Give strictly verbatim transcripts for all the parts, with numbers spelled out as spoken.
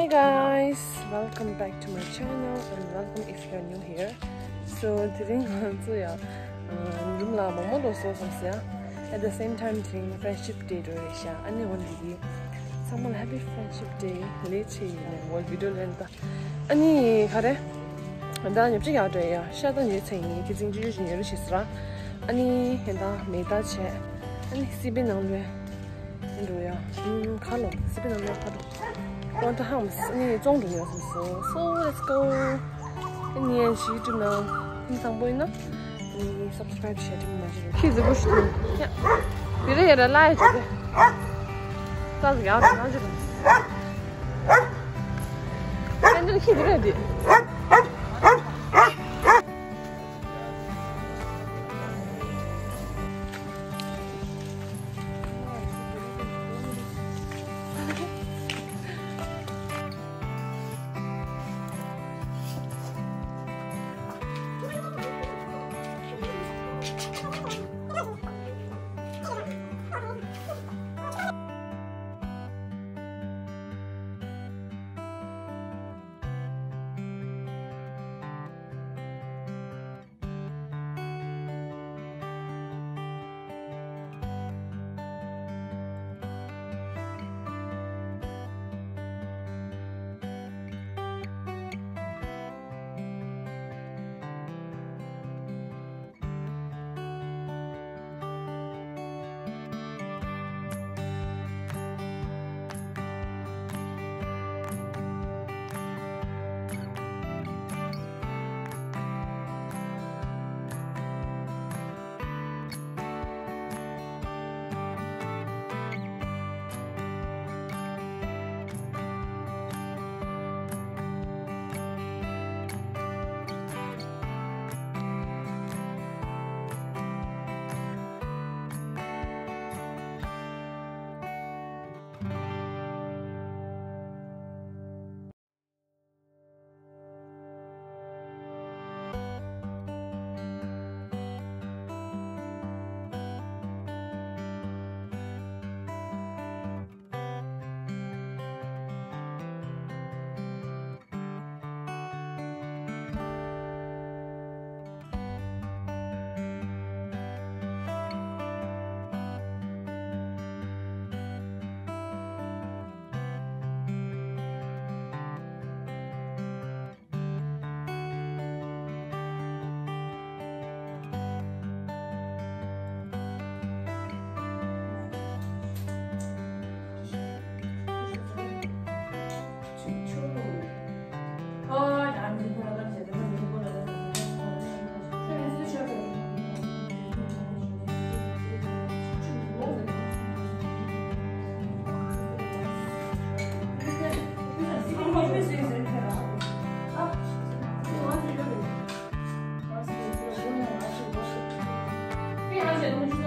Hey guys, welcome back to my channel and welcome if you're new here. So today I'm going to um Momo at the same time doing friendship day to Asia. And I want to someone happy friendship day late in what video length. Ani kare and you check out a shadow you saying it is in your sister. Ani and made that chair and he's been on the um color, sipping on the color. Want to house any so let's go. And yes, you do know in some way, no? Subscribe, share, and he's a bush. Yeah, you did a light. That's the other. And then he's ready.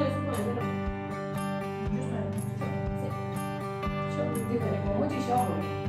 我就小会